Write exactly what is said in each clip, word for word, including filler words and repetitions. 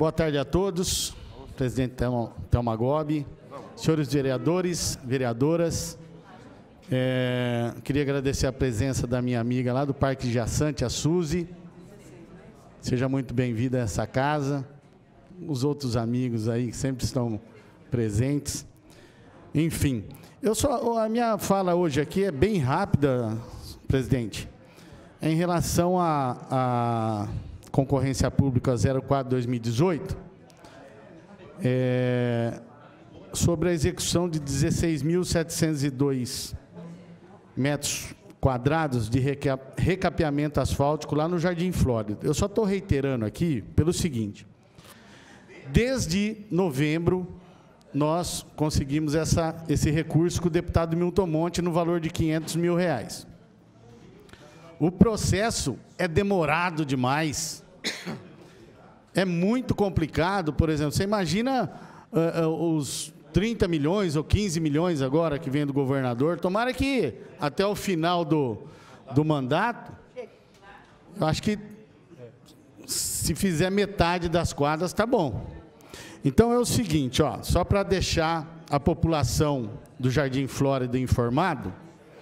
Boa tarde a todos, presidente Thelma Gobi, senhores vereadores, vereadoras. É, queria agradecer a presença da minha amiga lá do Parque Giaçante, a Suzy. Seja muito bem-vinda a essa casa. Os outros amigos aí que sempre estão presentes. Enfim, eu só, a minha fala hoje aqui é bem rápida, presidente, em relação à a, a concorrência pública zero quatro barra dois mil e dezoito, é, sobre a execução de dezesseis mil setecentos e dois metros quadrados de recapeamento asfáltico lá no Jardim Flórida. Eu só estou reiterando aqui pelo seguinte: desde novembro, nós conseguimos essa, esse recurso com o deputado Milton Monte no valor de quinhentos mil reais. O processo é demorado demais, é muito complicado. Por exemplo, você imagina uh, uh, os trinta milhões ou quinze milhões agora que vem do governador, tomara que até o final do, do mandato, eu acho que se fizer metade das quadras, está bom. Então é o seguinte, ó, só para deixar a população do Jardim Flórida informado,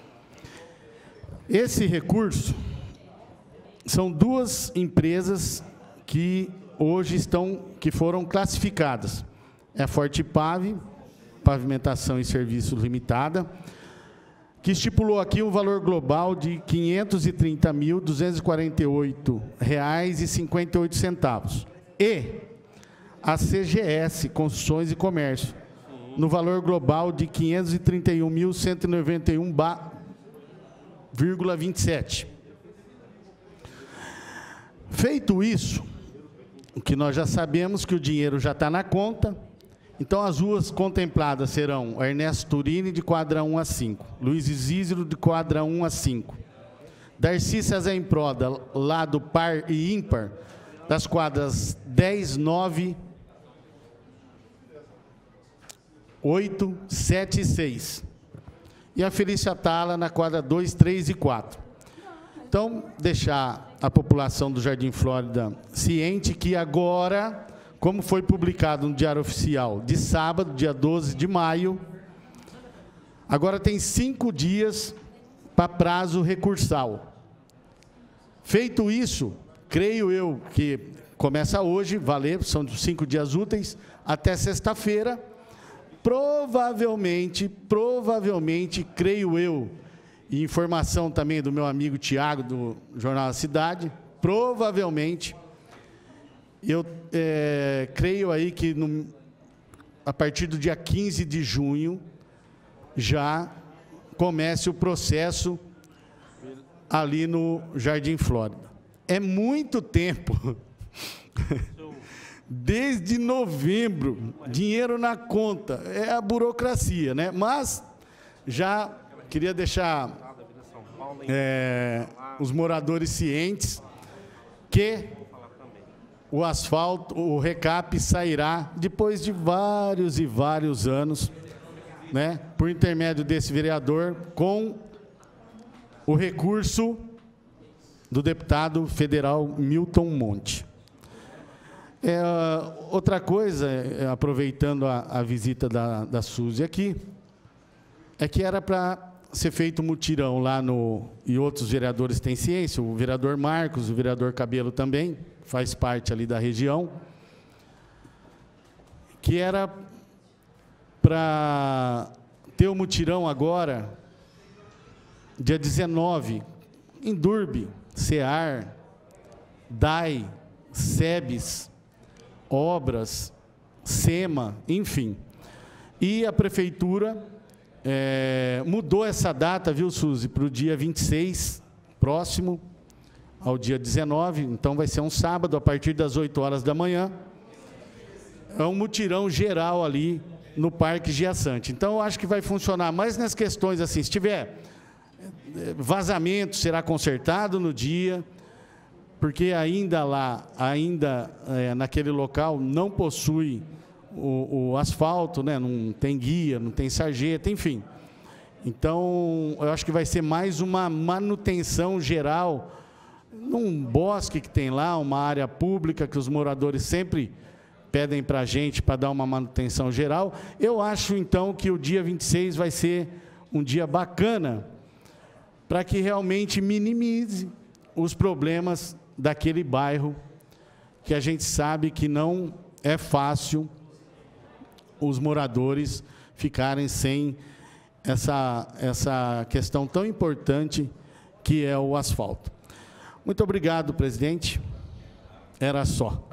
esse recurso são duas empresas que hoje estão, que foram classificadas. É a Fortipave, Pavimentação e Serviços Limitada, que estipulou aqui um valor global de quinhentos e trinta mil, duzentos e quarenta e oito reais e cinquenta e oito centavos. E a C G S, Construções e Comércio, no valor global de quinhentos e trinta e um mil, cento e noventa e um vírgula vinte e sete. Feito isso, o que nós já sabemos que o dinheiro já está na conta. Então, as ruas contempladas serão Ernesto Turini, de quadra um a cinco, Luiz Isísero, de quadra um a cinco, Darcy César Improda, lá do par e ímpar, das quadras dez, nove, oito, sete e seis. E a Felícia Tala na quadra dois, três e quatro. Então, deixar a população do Jardim Flórida ciente que agora, como foi publicado no Diário Oficial de sábado, dia doze de maio, agora tem cinco dias para prazo recursal. Feito isso, creio eu que começa hoje, valer, são cinco dias úteis, até sexta-feira, provavelmente, provavelmente, creio eu, e informação também do meu amigo Tiago, do Jornal da Cidade, provavelmente, eu é, creio aí que no, a partir do dia quinze de junho já comece o processo ali no Jardim Flórida. É muito tempo. Desde novembro, dinheiro na conta, é a burocracia, né? Mas já queria deixar é, os moradores cientes que o asfalto, o recap sairá depois de vários e vários anos, né? Por intermédio desse vereador, com o recurso do deputado federal Milton Monte. É, outra coisa, é, aproveitando a, a visita da, da Suzy aqui, é que era para ser feito um mutirão lá no... E outros vereadores têm ciência, o vereador Marcos, o vereador Cabelo também, faz parte ali da região, que era para ter o um mutirão agora, dia dezenove, em Durbe, CEAR, D A I, SEBS, Obras, SEMA, enfim. E a prefeitura é, mudou essa data, viu, Suzy, para o dia vinte e seis, próximo ao dia dezenove, então vai ser um sábado, a partir das oito horas da manhã. É um mutirão geral ali no Parque Giaçante. Então, eu acho que vai funcionar mais nas questões assim, se tiver vazamento, será consertado no dia, porque ainda lá, ainda é, naquele local, não possui o, o asfalto, né? Não tem guia, não tem sarjeta, enfim. Então, eu acho que vai ser mais uma manutenção geral, num bosque que tem lá, uma área pública que os moradores sempre pedem para a gente para dar uma manutenção geral. Eu acho, então, que o dia vinte e seis vai ser um dia bacana para que realmente minimize os problemas daquele bairro, que a gente sabe que não é fácil os moradores ficarem sem essa, essa questão tão importante que é o asfalto. Muito obrigado, presidente. Era só.